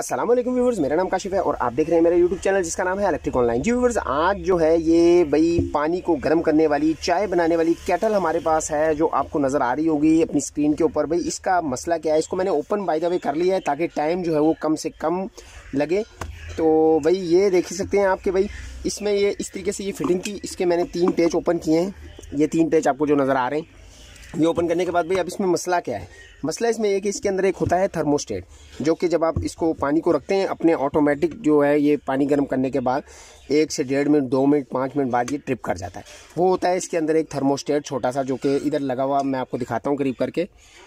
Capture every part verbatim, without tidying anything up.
अस्सलाम वालेकुम व्यूवर्स, मेरा नाम काशिफ है और आप देख रहे हैं मेरा यूट्यूब चैनल जिसका नाम है इलेक्ट्रिक ऑनलाइन। जी व्यूवर्स, आज जो है ये भाई पानी को गर्म करने वाली, चाय बनाने वाली केटल हमारे पास है जो आपको नज़र आ रही होगी अपनी स्क्रीन के ऊपर। भाई इसका मसला क्या है, इसको मैंने ओपन बाय द वे कर लिया है ताकि टाइम जो है वो कम से कम लगे। तो भाई ये देख ही सकते हैं आपके भाई इसमें ये इस तरीके से ये फिटिंग थी। इसके मैंने तीन पेज ओपन किए हैं, ये तीन पेज आपको जो नज़र आ रहे हैं। ये ओपन करने के बाद भाई अब इसमें मसला क्या है, मसला इसमें ये कि इसके अंदर एक होता है थर्मोस्टेट, जो कि जब आप इसको पानी को रखते हैं अपने ऑटोमेटिक जो है ये पानी गर्म करने के बाद एक से डेढ़ मिनट दो मिनट पाँच मिनट बाद ये ट्रिप कर जाता है। वो होता है इसके अंदर एक थर्मोस्टेट छोटा सा, जो कि इधर लगा हुआ मैं आपको दिखाता हूँ करीब करके।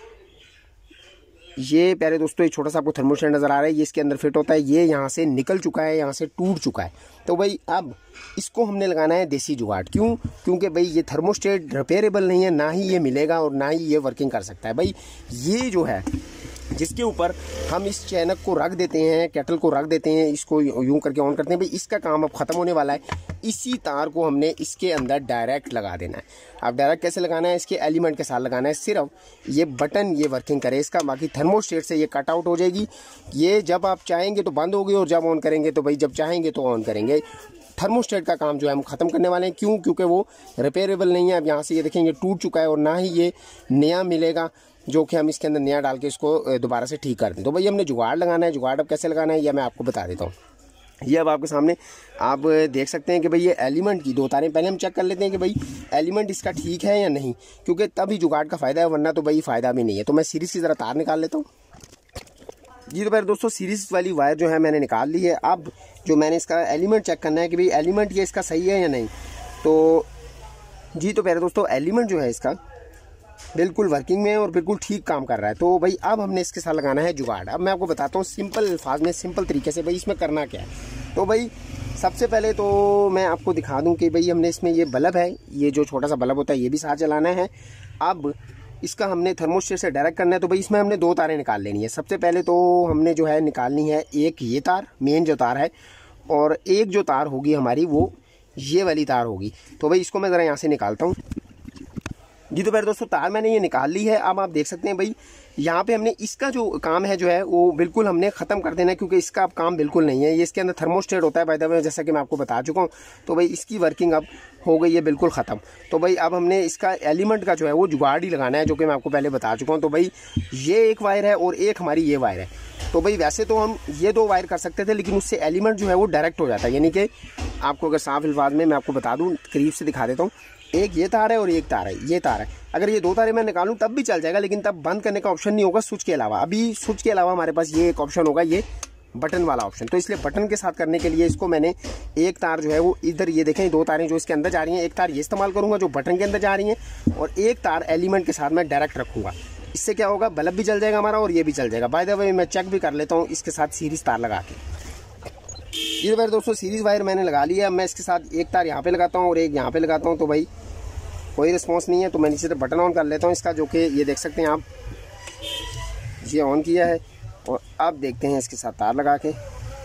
ये प्यारे दोस्तों एक छोटा सा आपको थर्मोस्टेट नज़र आ रहा है, ये इसके अंदर फिट होता है। ये यहाँ से निकल चुका है, यहाँ से टूट चुका है। तो भाई अब इसको हमने लगाना है देसी जुगाड़। क्यों? क्योंकि भाई ये थर्मोस्टेट रिपेयरेबल नहीं है, ना ही ये मिलेगा और ना ही ये वर्किंग कर सकता है। भाई ये जो है जिसके ऊपर हम इस चैनक को रख देते हैं, केटल को रख देते हैं, इसको यूं करके ऑन करते हैं, भाई इसका काम अब ख़त्म होने वाला है। इसी तार को हमने इसके अंदर डायरेक्ट लगा देना है। अब डायरेक्ट कैसे लगाना है, इसके एलिमेंट के साथ लगाना है। सिर्फ ये बटन ये वर्किंग करे इसका, बाकी थर्मोस्टेट से ये कट आउट हो जाएगी। ये जब आप चाहेंगे तो बंद होगी और जब ऑन करेंगे तो भाई जब चाहेंगे तो ऑन करेंगे। थर्मोस्टेट का काम जो है हम ख़त्म करने वाले हैं। क्यों? क्योंकि वो रिपेयरेबल नहीं है। अब यहाँ से ये देखेंगे टूट चुका है और ना ही ये नया मिलेगा जो कि हम इसके अंदर नया डाल के इसको दोबारा से ठीक कर दें। तो भाई हमने जुगाड़ लगाना है। जुगाड़ अब कैसे लगाना है यह मैं आपको बता देता हूँ। ये अब आपके सामने आप देख सकते हैं कि भाई ये एलिमेंट की दो तारें पहले हम चेक कर लेते हैं कि भाई एलिमेंट इसका ठीक है या नहीं, क्योंकि तभी जुगाड़ का फ़ायदा है, वरना तो भाई फ़ायदा भी नहीं है। तो मैं सीरीज़ की ज़रा तार निकाल लेता हूँ। जी तो भाई दोस्तों सीरीज़ वाली वायर जो है मैंने निकाल ली है। अब जो मैंने इसका एलिमेंट चेक करना है कि भाई एलिमेंट ये इसका सही है या नहीं। तो जी तो प्यारे दोस्तों एलिमेंट जो है इसका बिल्कुल वर्किंग में है और बिल्कुल ठीक काम कर रहा है। तो भाई अब हमने इसके साथ लगाना है जुगाड़। अब मैं आपको बताता हूँ सिंपल अल्फाज में, सिंपल तरीके से भाई इसमें करना क्या है। तो भाई सबसे पहले तो मैं आपको दिखा दूँ कि भाई हमने इसमें ये बल्ब है, ये जो छोटा सा बल्ब होता है ये भी साथ चलाना है। अब इसका हमने थर्मोस्टेट से डायरेक्ट करना है। तो भाई इसमें हमने दो तारें निकाल लेनी है। सबसे पहले तो हमने जो है निकालनी है एक ये तार, मेन जो तार है, और एक जो तार होगी हमारी वो ये वाली तार होगी। तो भाई इसको मैं ज़रा यहाँ से निकालता हूँ। जी तो फिर दोस्तों तार मैंने ये निकाल ली है। अब आप देख सकते हैं भाई यहाँ पे हमने इसका जो काम है जो है वो बिल्कुल हमने ख़त्म कर देना है, क्योंकि इसका अब काम बिल्कुल नहीं है। ये इसके अंदर थर्मोस्टेट होता है बाय द वे, जैसा कि मैं आपको बता चुका हूँ। तो भाई इसकी वर्किंग अब हो गई है बिल्कुल ख़त्म। तो भाई अब हमने इसका एलिमेंट का जो है वो जुगाड़ ही लगाना है, जो कि मैं आपको पहले बता चुका हूँ। तो भाई ये एक वायर है और एक हमारी ये वायर है। तो भाई वैसे तो हम ये दो वायर कर सकते थे, लेकिन उससे एलिमेंट जो है वो डायरेक्ट हो जाता है। यानी कि आपको अगर साफ अल्फाज में मैं आपको बता दूँ, करीब से दिखा देता हूँ, एक ये तार है और एक तार है, ये तार है। अगर ये दो तारें मैं निकालूं तब भी चल जाएगा, लेकिन तब बंद करने का ऑप्शन नहीं होगा स्विच के अलावा। अभी स्विच के अलावा हमारे पास ये एक ऑप्शन होगा, ये बटन वाला ऑप्शन। तो इसलिए बटन के साथ करने के लिए इसको मैंने एक तार जो है वो इधर, ये देखें दो तारें जो इसके अंदर जा रही हैं, एक तार ये इस्तेमाल करूंगा जो बटन के अंदर जा रही हैं, और एक तार एलिमेंट के साथ मैं डायरेक्ट रखूंगा। इससे क्या होगा, बल्ब भी जल जाएगा हमारा और ये भी चल जाएगा। बाय द वे मैं चेक भी कर लेता हूँ इसके साथ सीरीज तार लगा के। ये वायर दोस्तों सीरीज वायर मैंने लगा लिया। मैं इसके साथ एक तार यहाँ पे लगाता हूँ और एक यहाँ पे लगाता हूँ। तो भाई कोई रिस्पॉन्स नहीं है, तो मैं नीचे से बटन ऑन कर लेता हूँ इसका, जो कि ये देख सकते हैं आप, ये ऑन किया है। और अब देखते हैं इसके साथ तार लगा के।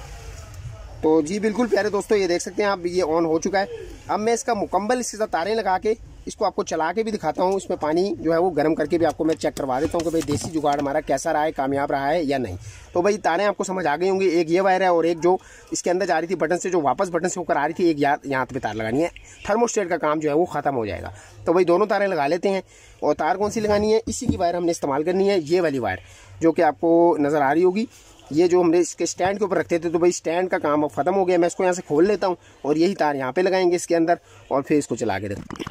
तो जी बिल्कुल प्यारे दोस्तों ये देख सकते हैं आप, ये ऑन हो चुका है। अब मैं इसका मुकम्मल इसके साथ तारें लगा के इसको आपको चला के भी दिखाता हूँ। इसमें पानी जो है वो गर्म करके भी आपको मैं चेक करवा देता हूँ कि भाई देसी जुगाड़ हमारा कैसा रहा है, कामयाब रहा है या नहीं। तो भाई तारें आपको समझ आ गई होंगी, एक ये वायर है और एक जो इसके अंदर जा रही थी बटन से, जो वापस बटन से होकर आ रही थी, एक यहाँ पे तार लगानी है। थर्मोस्टेट का काम जो है वो ख़त्म हो जाएगा। तो भाई दोनों तारें लगा लेते हैं। और तार कौन सी लगानी है, इसी की वायर हमने इस्तेमाल करनी है, ये वाली वायर जो कि आपको नज़र आ रही होगी। ये जो हमने इसके स्टैंड के ऊपर रखते थे, तो भाई स्टैंड का काम अब ख़त्म हो गया। मैं इसको यहाँ से खोल लेता हूँ और यही तार यहाँ पे लगाएंगे इसके अंदर और फिर इसको चला के रखेंगे।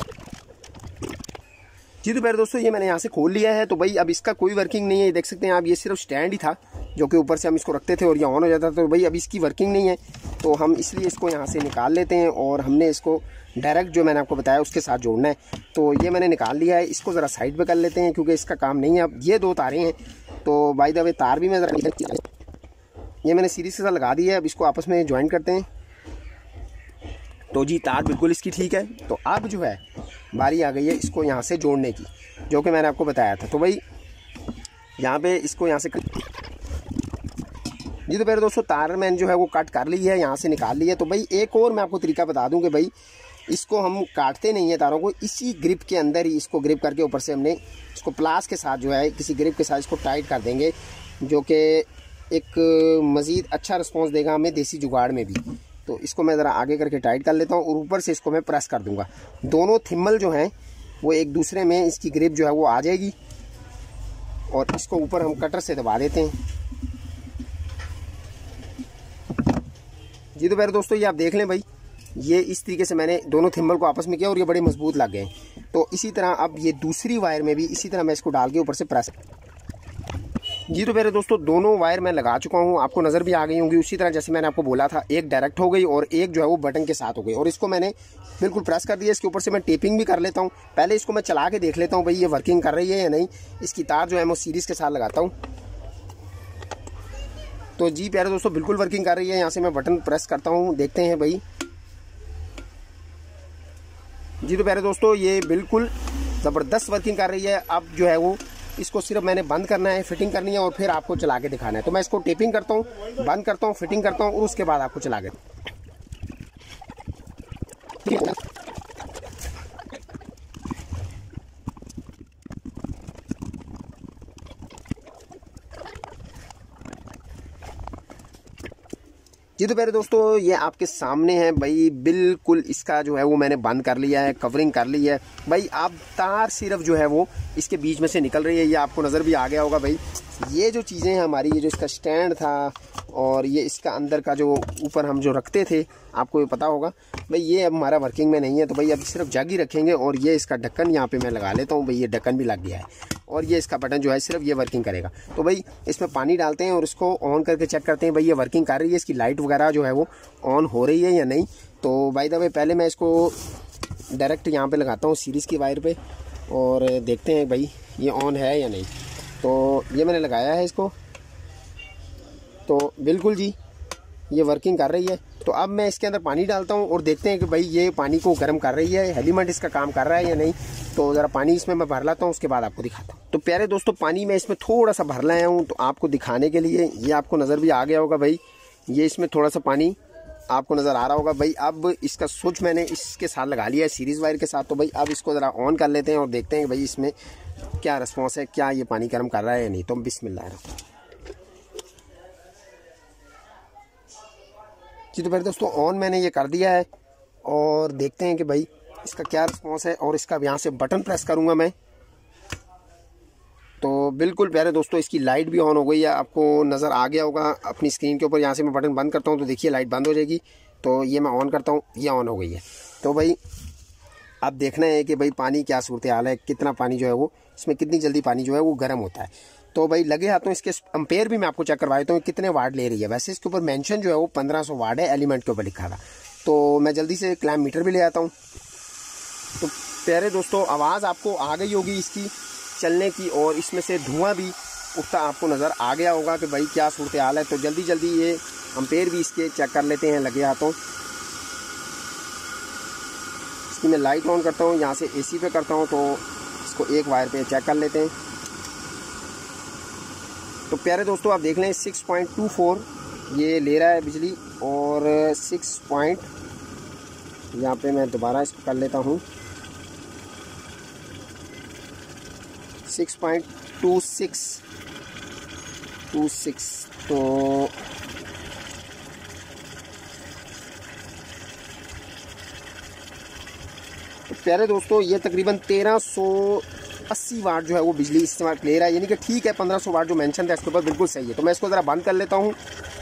जी तो प्यारे दोस्तों ये मैंने यहाँ से खोल लिया है। तो भाई अब इसका कोई वर्किंग नहीं है, ये देख सकते हैं आप, ये सिर्फ स्टैंड ही था जो कि ऊपर से हम इसको रखते थे और ये ऑन हो जाता था। तो भाई अब इसकी वर्किंग नहीं है, तो हम इसलिए इसको यहाँ से निकाल लेते हैं और हमने इसको डायरेक्ट जो मैंने आपको बताया उसके साथ जोड़ना है। तो ये मैंने निकाल लिया है, इसको ज़रा साइड पर कर लेते हैं क्योंकि इसका काम नहीं है। अब ये दो तारें हैं, तो बाय द वे तार भी मैं ज़रा, ये मैंने सीरीज के साथ लगा दी है। अब इसको आपस में ज्वाइन करते हैं। तो जी तार बिल्कुल इसकी ठीक है। तो अब जो है बारी आ गई है इसको यहाँ से जोड़ने की, जो कि मैंने आपको बताया था। तो भाई यहाँ पे इसको यहाँ से कट... जी तो फिर दोस्तों तार मैंने जो है वो कट कर ली है, यहाँ से निकाल ली है। तो भाई एक और मैं आपको तरीका बता दूँ कि भाई इसको हम काटते नहीं है तारों को, इसी ग्रिप के अंदर ही इसको ग्रिप करके ऊपर से हमने इसको प्लास के साथ जो है किसी ग्रिप के साथ इसको टाइट कर देंगे, जो कि एक मज़ीद अच्छा रिस्पॉन्स देगा हमें देसी जुगाड़ में भी। तो इसको मैं ज़रा आगे करके टाइट कर लेता हूँ और ऊपर से इसको मैं प्रेस कर दूँगा। दोनों थिम्बल जो हैं वो एक दूसरे में इसकी ग्रिप जो है वो आ जाएगी और इसको ऊपर हम कटर से दबा देते हैं। जी तो मेरे दोस्तों ये आप देख लें भाई, ये इस तरीके से मैंने दोनों थिम्बल को आपस में किया और ये बड़े मजबूत लग गए। तो इसी तरह अब ये दूसरी वायर में भी इसी तरह मैं इसको डाल के ऊपर से प्रेस। जी तो मेरे दोस्तों दोनों वायर मैं लगा चुका हूँ, आपको नज़र भी आ गई होंगी। उसी तरह जैसे मैंने आपको बोला था, एक डायरेक्ट हो गई और एक जो है वो बटन के साथ हो गई। और इसको मैंने बिल्कुल प्रेस कर दिया। इसके ऊपर से मैं टेपिंग भी कर लेता हूँ। पहले इसको मैं चला के देख लेता हूँ भाई ये वर्किंग कर रही है या नहीं। इसकी तार जो है मैं सीरीज़ के साथ लगाता हूँ। तो जी प्यारे दोस्तों बिल्कुल वर्किंग कर रही है। यहाँ से मैं बटन प्रेस करता हूँ, देखते हैं भाई। जी तो प्यारे दोस्तों ये बिल्कुल ज़बरदस्त वर्किंग कर रही है। अब जो है वो इसको सिर्फ मैंने बंद करना है, फिटिंग करनी है और फिर आपको चला के दिखाना है। तो मैं इसको टेपिंग करता हूँ, बंद करता हूँ, फिटिंग करता हूँ और उसके बाद आपको चला के। जी तो प्यारे दोस्तों ये आपके सामने है भाई, बिल्कुल इसका जो है वो मैंने बंद कर लिया है, कवरिंग कर ली है भाई। अब तार सिर्फ जो है वो इसके बीच में से निकल रही है। ये आपको नज़र भी आ गया होगा भाई। ये जो चीज़ें हैं हमारी, ये जो इसका स्टैंड था और ये इसका अंदर का जो ऊपर हम जो रखते थे, आपको ये पता होगा भाई, ये अब हमारा वर्किंग में नहीं है। तो भाई अब सिर्फ जग ही रखेंगे। और ये इसका ढक्कन यहाँ पे मैं लगा लेता हूँ भाई, ये ढक्कन भी लग गया है और ये इसका बटन जो है सिर्फ ये वर्किंग करेगा। तो भाई इसमें पानी डालते हैं और इसको ऑन करके चेक करते हैं भाई ये वर्किंग कर रही है, इसकी लाइट वगैरह जो है वो ऑन हो रही है या नहीं। तो भाई द वे पहले मैं इसको डायरेक्ट यहाँ पे लगाता हूँ सीरीज़ की वायर पे और देखते हैं भाई ये ऑन है या नहीं। तो ये मैंने लगाया है इसको, तो बिल्कुल जी ये वर्किंग कर रही है। तो अब मैं इसके अंदर पानी डालता हूँ और देखते हैं कि भाई ये पानी को गर्म कर रही है, एलिमेंट इसका काम कर रहा है या नहीं। तो ज़रा पानी इसमें मैं भर लाता हूँ, उसके बाद आपको दिखाता हूँ। तो प्यारे दोस्तों पानी मैं इसमें थोड़ा सा भर लाया हूँ तो आपको दिखाने के लिए। ये आपको नज़र भी आ गया होगा भाई, ये इसमें थोड़ा सा पानी आपको नज़र आ रहा होगा भाई। अब इसका स्विच मैंने इसके साथ लगा लिया है, सीरीज़ वायर के साथ। तो भाई अब इसको ज़रा ऑन कर लेते हैं और देखते हैं कि भाई इसमें क्या रिस्पॉन्स है, क्या ये पानी गर्म कर रहा है या नहीं। तो बिस्मिल्लाह। जी तो फिर दोस्तों ऑन मैंने ये कर दिया है और देखते हैं कि भाई इसका क्या रिस्पॉन्स है। और इसका यहाँ से बटन प्रेस करूँगा मैं, तो बिल्कुल प्यारे दोस्तों इसकी लाइट भी ऑन हो गई है। आपको नज़र आ गया होगा अपनी स्क्रीन के ऊपर। यहाँ से मैं बटन बंद करता हूँ तो देखिए लाइट बंद हो जाएगी। तो ये मैं ऑन करता हूँ, ये ऑन हो गई है। तो भाई अब देखना है कि भाई पानी क्या सूरत हाल है, कितना पानी जो है वो इसमें, कितनी जल्दी पानी जो है वो गर्म होता है। तो भाई लगे हाथों इसके एम्पेयर भी मैं आपको चेक करवा देता हूँ कितने वाट ले रही है। वैसे इसके ऊपर मेंशन जो है वो पंद्रह सौ वाट है, एलिमेंट के ऊपर लिखा था। तो मैं जल्दी से क्लैम्प मीटर भी ले आता हूँ। तो प्यारे दोस्तों आवाज़ आपको आ गई होगी इसकी चलने की और इसमें से धुआं भी उठता आपको नज़र आ गया होगा कि भाई क्या सूरत हाल है। तो जल्दी जल्दी ये एम्पेयर भी इसके चेक कर लेते हैं लगे हाथों। इसकी मैं लाइट ऑन करता हूँ, यहाँ से एसी पे करता हूँ तो इसको एक वायर पे चेक कर लेते हैं। तो प्यारे दोस्तों आप देख लें सिक्स पॉइंट टू फोर ये ले रहा है बिजली और सिक्स पॉइंट, यहाँ पे मैं दोबारा इसको कर लेता हूँ, six point two six two six. तो तो प्यारे दोस्तों ये तकरीबन तेरह सौ अस्सी वाट जो है वो बिजली इस्तेमाल ले रहा है, यानी कि ठीक है पंद्रह सौ वाट जो मेंशन था इसके ऊपर बिल्कुल सही है। तो मैं इसको ज़रा बंद कर लेता हूँ।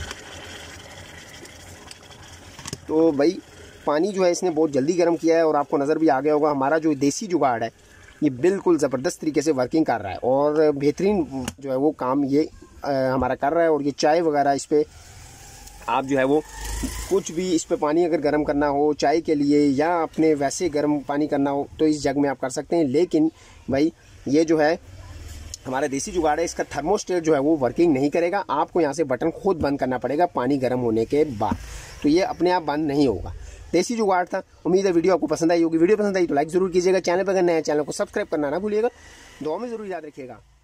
तो भाई पानी जो है इसने बहुत जल्दी गर्म किया है और आपको नज़र भी आ गया होगा हमारा जो देसी जुगाड़ है ये बिल्कुल ज़बरदस्त तरीके से वर्किंग कर रहा है और बेहतरीन जो है वो काम ये आ, हमारा कर रहा है। और ये चाय वगैरह इस पर आप जो है वो कुछ भी इस पे पानी अगर गर्म करना हो चाय के लिए या अपने वैसे गर्म पानी करना हो तो इस जग में आप कर सकते हैं। लेकिन भाई ये जो है हमारा देसी जुगाड़ है, इसका थर्मोस्टेट जो है वो वर्किंग नहीं करेगा। आपको यहाँ से बटन खुद बंद करना पड़ेगा पानी गर्म होने के बाद, तो ये अपने आप बंद नहीं होगा। देसी जुगाड़ था। उम्मीद है वीडियो आपको पसंद आई होगी। वीडियो पसंद आई तो लाइक जरूर कीजिएगा, चैनल पर अगर नया चैनल को सब्सक्राइब करना ना भूलिएगा। दुआ में जरूर याद रखिएगा।